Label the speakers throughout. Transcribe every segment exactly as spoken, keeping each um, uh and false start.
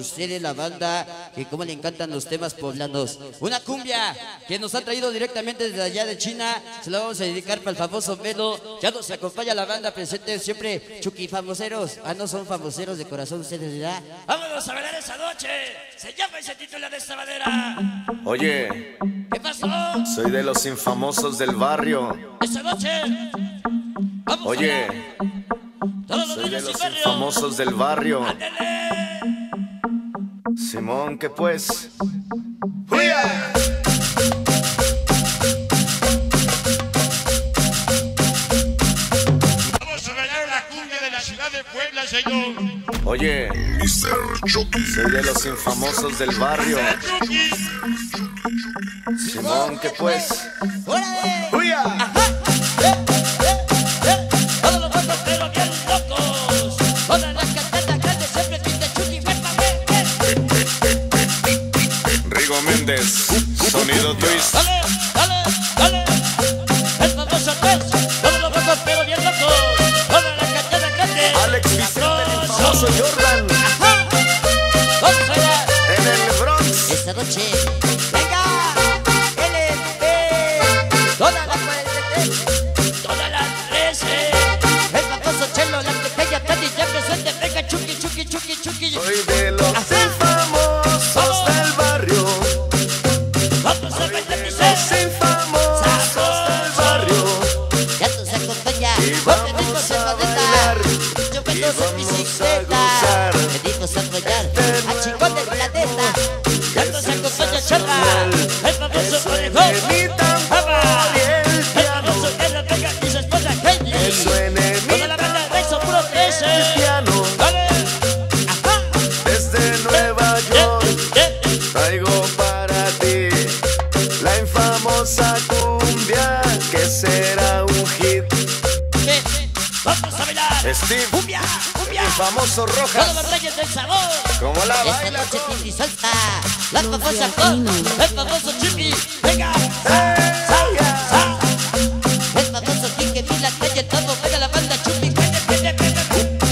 Speaker 1: Ustedes, la banda, que como le encantan los temas poblanos. Una cumbia que nos ha traído directamente desde allá de China. Se la vamos a dedicar para el famoso Melo. Ya nos acompaña la banda presente siempre. Chucky famoseros. Ah, no son famoseros de corazón ustedes, ¿verdad?
Speaker 2: Vámonos a bailar esa noche. Se llama y se titula de esta manera.
Speaker 3: Oye,
Speaker 2: ¿Qué pasó?
Speaker 3: soy de los infamosos del barrio.
Speaker 2: Esta noche. Vamos
Speaker 3: Oye,
Speaker 2: a todos los
Speaker 3: soy de
Speaker 2: niños
Speaker 3: los
Speaker 2: y barrio.
Speaker 3: infamosos del barrio.
Speaker 2: ¡Ándale!
Speaker 3: Simón, ¿qué pues? ¡Huya!
Speaker 2: Vamos a bailar la cumbia de la ciudad de Puebla, señor.
Speaker 3: Oye,
Speaker 4: mister Chucky.
Speaker 3: soy de los infamosos del barrio.
Speaker 2: Chucky.
Speaker 3: Simón, ¿qué pues?
Speaker 1: ¡Órale!
Speaker 3: ¡Huya!
Speaker 2: Todos los locos, pero bien locos. Todas las cantantes grandes siempre pide Chucky. ¡Ven, ven, ven!
Speaker 3: Rigo Méndez, sonido twist.
Speaker 2: ¡Dale, dale, dale! El famoso twist. Todos los locos, pero bien locos. Todas las cantantes grandes.
Speaker 3: Alex Vicente, el famoso Jordan,
Speaker 2: Vamos a bailar.
Speaker 3: en el Bronx.
Speaker 1: Esta noche, venga, L P, toda la cuarenta y tres,
Speaker 2: Todas las trece.
Speaker 1: el famoso Chelo, la pequeña Tati, ya presente, venga, Chucky, Chucky, Chucky, Chucky.
Speaker 3: Soy de los infamosos del barrio.
Speaker 2: Vamos a bailar,
Speaker 3: De
Speaker 2: dice.
Speaker 3: los infamosos del barrio.
Speaker 1: Ya nos acompaña,
Speaker 3: Y
Speaker 1: porque
Speaker 3: vamos
Speaker 1: venimos en
Speaker 3: a
Speaker 1: la
Speaker 3: bailar.
Speaker 1: yo
Speaker 3: Y
Speaker 1: venimos en
Speaker 3: vamos a
Speaker 1: bicicleta,
Speaker 3: gozar.
Speaker 1: venimos a apoyar a Chingón de Planeta.
Speaker 2: Ya nos acompaña Charra, el famoso
Speaker 3: suene
Speaker 2: orejón.
Speaker 3: mi tambor y el
Speaker 2: El
Speaker 3: piano.
Speaker 2: famoso Carlos Vega y su esposa Heidi.
Speaker 3: Que suene mi
Speaker 2: Toda la banda de Exo Puro trece.
Speaker 3: piano.
Speaker 2: ¡Dale!
Speaker 3: Desde Nueva York
Speaker 2: Eh, eh,
Speaker 3: traigo para ti la infamosa cumbia que será un hit.
Speaker 2: eh, eh. Vamos a bailar.
Speaker 3: Steve,
Speaker 2: Cumbia, cumbia.
Speaker 3: el famoso
Speaker 2: Todos
Speaker 3: Rojas,
Speaker 2: los reyes del sabor.
Speaker 3: como la
Speaker 1: Esta
Speaker 3: baila.
Speaker 1: noche Titi Salsa, la famosa
Speaker 5: latinos.
Speaker 1: Con,
Speaker 2: El famoso Chippy. Venga. Sa, sa, sa.
Speaker 1: el famoso Quique Mila, calle todo, venga la banda Chucky.
Speaker 2: Vete, vete, vete.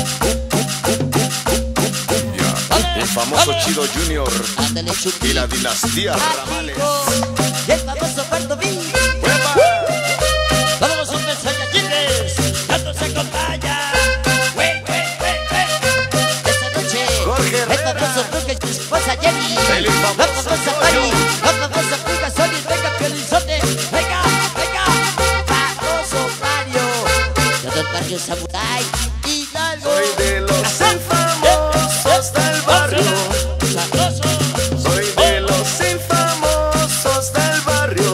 Speaker 3: El famoso Chido Junior
Speaker 1: Ándale Chucky.
Speaker 3: y la dinastía Ramales.
Speaker 1: Amigo, y el famoso Pardo B.
Speaker 3: ¡Hueva!
Speaker 2: Vámonos un beso a Chipes. Ya nos acompaña. Güey, güey, güey, güey.
Speaker 1: Esta noche,
Speaker 3: Jorge
Speaker 1: el
Speaker 3: Herrera.
Speaker 1: famoso Tuca y su esposa Jenny,
Speaker 3: El
Speaker 1: la
Speaker 3: famoso
Speaker 1: famosa Pani,
Speaker 3: Yoyo.
Speaker 1: la famosa Puga Sony, venga Piolizote,
Speaker 2: Venga, venga.
Speaker 1: famoso Mario, todo el barrio Samurai, Hidalgo,
Speaker 3: Soy de los infamosos del barrio.
Speaker 2: Sabroso.
Speaker 3: Soy de los infamosos del barrio.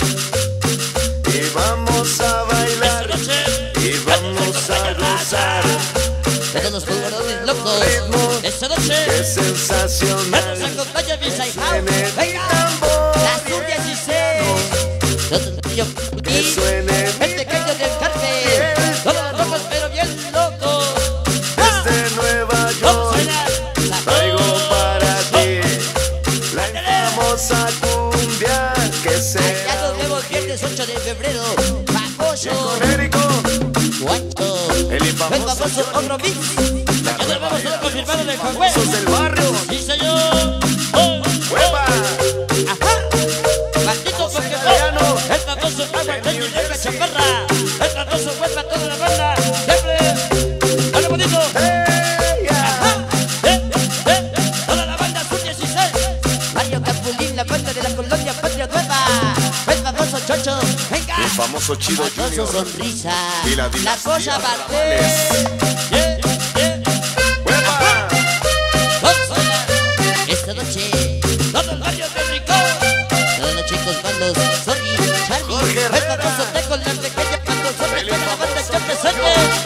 Speaker 3: Y vamos a
Speaker 2: Esta
Speaker 3: bailar
Speaker 2: noche.
Speaker 3: y vamos a gozar.
Speaker 1: todos los polvorones locos.
Speaker 3: Ritmo
Speaker 1: Esta
Speaker 3: que
Speaker 1: noche,
Speaker 3: es
Speaker 1: ya nos
Speaker 3: sensacional.
Speaker 1: acompaña mi
Speaker 3: Suene
Speaker 1: Saihao,
Speaker 3: mi
Speaker 1: venga,
Speaker 3: tambor
Speaker 1: las
Speaker 3: y
Speaker 1: sub
Speaker 3: el
Speaker 1: dieciséis, todo el barrio
Speaker 3: Que
Speaker 1: Chucky,
Speaker 3: suene
Speaker 1: el
Speaker 3: mi
Speaker 1: pequeño del
Speaker 3: tambor
Speaker 1: cártel,
Speaker 3: y el
Speaker 1: todos los locos pero bien locos.
Speaker 3: Desde Nueva
Speaker 2: Vamos a
Speaker 3: York
Speaker 2: bailar.
Speaker 3: traigo para ti la infamosa cumbia que
Speaker 1: Allá
Speaker 3: será
Speaker 1: nos vemos viernes ocho de febrero. Famoso
Speaker 3: Conérico,
Speaker 1: Guancho.
Speaker 3: el
Speaker 1: El
Speaker 3: infamoso
Speaker 1: famoso otro mix.
Speaker 3: la
Speaker 2: Ya nos
Speaker 3: nueva
Speaker 2: vemos todo confirmado de Juan Güey.
Speaker 3: famosos del barrio.
Speaker 2: Sí, señor. Oh,
Speaker 3: ¡Hueva!
Speaker 1: Ajá.
Speaker 2: maldito Pokémon. El famoso Agua Teño y Negra Chaparra. El famoso Huepa, toda la banda. Siempre. Dale bonito.
Speaker 3: ¡Ey, ya!
Speaker 2: Ajá. Eh, eh, toda la banda sub dieciséis.
Speaker 1: Mario Capulín, la banda de la colonia Patria Nueva. El famoso Chocho. Venga.
Speaker 3: El famoso Chido
Speaker 1: Famoso
Speaker 3: Junior
Speaker 1: Sonrisa.
Speaker 3: y la
Speaker 1: La
Speaker 3: dinastía
Speaker 1: Polla
Speaker 3: Ramales.
Speaker 1: Valdés.
Speaker 2: Yeah, yeah.
Speaker 3: ¡Hueva!
Speaker 2: Vamos a bailar.
Speaker 1: Esta noche.
Speaker 2: Todo el barrio de Rincón.
Speaker 1: Toda la chicos bandos. Sorry, Charlie.
Speaker 3: Jorge
Speaker 1: El
Speaker 3: Herrera.
Speaker 1: famoso Teco, la pequeña cuando sobre
Speaker 3: El
Speaker 1: toda la banda está presente.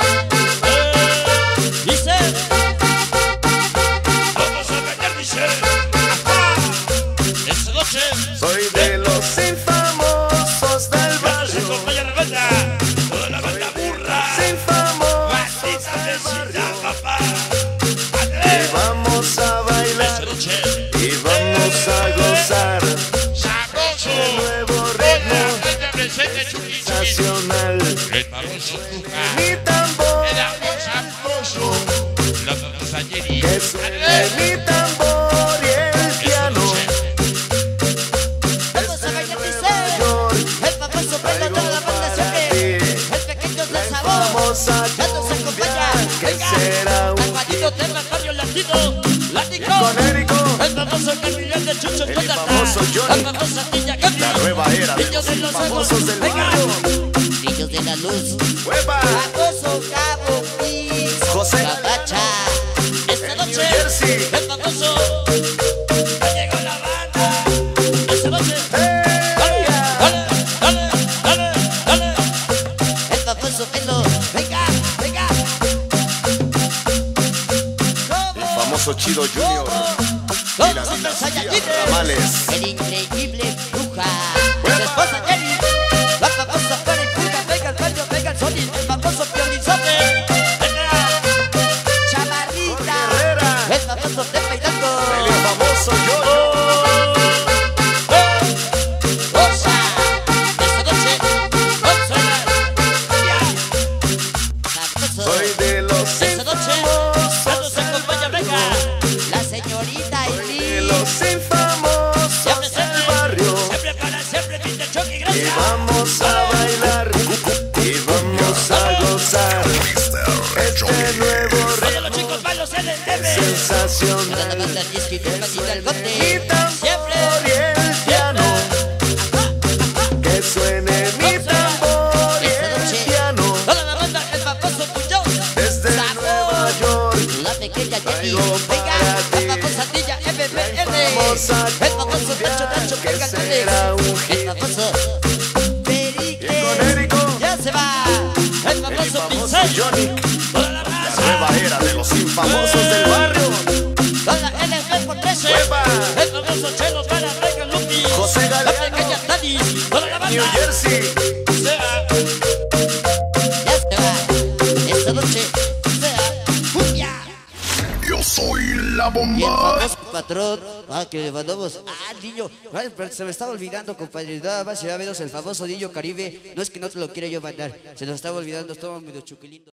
Speaker 2: Eh, dice. Vamos a bailar, dice. Ajá. Esta noche.
Speaker 3: Soy de los infamosos del
Speaker 2: Ya nos
Speaker 3: barrio.
Speaker 2: acompaña la banda. Toda la banda burra.
Speaker 3: Infamosos
Speaker 2: Maldita
Speaker 3: del
Speaker 2: vecindad,
Speaker 3: barrio.
Speaker 2: papá.
Speaker 3: Y
Speaker 2: Andrés.
Speaker 3: vamos a
Speaker 2: Esta
Speaker 3: bailar
Speaker 2: noche.
Speaker 3: y vamos a gozar.
Speaker 2: Sabroso.
Speaker 3: Nuevo
Speaker 2: Hola,
Speaker 3: ritmo
Speaker 2: banda presente, Chucky, Chucky.
Speaker 3: nacional.
Speaker 2: El famoso Tuca.
Speaker 3: Mi tambor
Speaker 2: El famoso Ambrosio. La famosa Jenny.
Speaker 3: que suene mi tambor
Speaker 2: Lático,
Speaker 3: con Érico,
Speaker 2: el famoso Carmillón de Chucho
Speaker 3: el
Speaker 2: Jonathan,
Speaker 3: famoso Johnny,
Speaker 2: la famosa Tilla Gaby,
Speaker 3: la nueva era de
Speaker 2: niños
Speaker 3: los
Speaker 2: de los
Speaker 3: famosos
Speaker 2: ojos,
Speaker 3: del
Speaker 2: venga,
Speaker 3: barrio.
Speaker 1: Niños de la luz.
Speaker 3: ¡Hueva!
Speaker 1: Famoso Cabo Kiss.
Speaker 3: José
Speaker 1: Cabacha.
Speaker 2: esta
Speaker 3: New
Speaker 2: noche,
Speaker 3: Jersey.
Speaker 2: el famoso, ya llegó la banda, esta noche, dale, dale, dale, dale, dale,
Speaker 1: El famoso Melo. Venga, venga.
Speaker 3: El famoso Chido Junior y la dinastía Ramales.
Speaker 1: El increíble Bruja. Su esposa Jenny. La famosa Flores Bruja. Venga el baño, venga el Sony. El famoso Piolizote. Chamarrita.
Speaker 3: Herrera.
Speaker 1: El famoso Tepa Hidalgo.
Speaker 3: El famoso Yoyo.
Speaker 2: Rosa, esta noche, Gonzala,
Speaker 1: Sabroso.
Speaker 3: Soy de los
Speaker 2: esta noche, ya nos acompaña, venga,
Speaker 1: La señorita
Speaker 3: de
Speaker 1: Eileen.
Speaker 3: los infamosos
Speaker 2: siempre,
Speaker 3: del
Speaker 2: siempre,
Speaker 3: barrio.
Speaker 2: siempre para siempre, Mister Chucky,
Speaker 3: Y
Speaker 2: gracias.
Speaker 3: vamos a bailar y vamos a gozar este nuevo
Speaker 2: Oye, los chicos malos L M,
Speaker 1: Toda la
Speaker 3: sensacional.
Speaker 1: banda disco y Tepa
Speaker 3: Mi
Speaker 1: Hidalgote.
Speaker 3: tambor y el piano, que suene mi tambor y el piano.
Speaker 2: toda la banda, el famoso Puñón,
Speaker 3: Desde Nueva York,
Speaker 1: La pequeña Jenny.
Speaker 3: Traigo
Speaker 1: Venga.
Speaker 3: para ti
Speaker 1: La famosa Tilla M B L.
Speaker 3: famosa
Speaker 1: El famoso Nacho Nacho.
Speaker 3: que
Speaker 1: Venga
Speaker 3: será un
Speaker 1: el
Speaker 3: hit.
Speaker 1: famoso Perique.
Speaker 3: Y con Érico,
Speaker 1: Ya se va.
Speaker 2: el
Speaker 3: el
Speaker 2: famoso
Speaker 3: famoso
Speaker 2: Pincel,
Speaker 3: Johnny,
Speaker 2: toda la
Speaker 3: la
Speaker 2: raza,
Speaker 3: nueva era de los infamosos del barrio.
Speaker 2: toda la L M por trece,
Speaker 3: Hueva.
Speaker 2: el famoso Chelo para Venga Lupi,
Speaker 3: José
Speaker 2: la
Speaker 3: Galeano,
Speaker 2: pequeña Tanis, toda la
Speaker 3: New
Speaker 2: banda,
Speaker 3: Jersey.
Speaker 2: se va.
Speaker 1: Ya se va. Esta noche se va. Cumbia.
Speaker 3: Yo soy la
Speaker 1: Y el
Speaker 3: bomba.
Speaker 1: famoso patrón, ah, que le mandamos, ah, niño, ay, pero se me estaba olvidando, compadre, nada más y nada menos el famoso niño Caribe, no es que no te lo quiera yo mandar, se nos estaba olvidando, estamos medio chuquilindo.